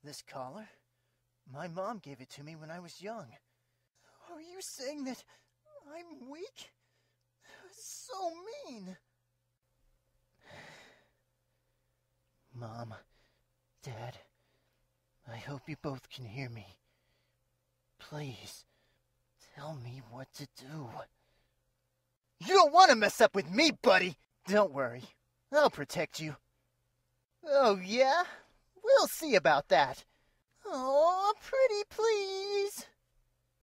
This collar? My mom gave it to me when I was young. Are you saying that I'm weak? So mean. Mom, Dad, I hope you both can hear me. Please, tell me what to do. You don't want to mess up with me, buddy! Don't worry, I'll protect you. Oh, yeah? We'll see about that. Oh, pretty please.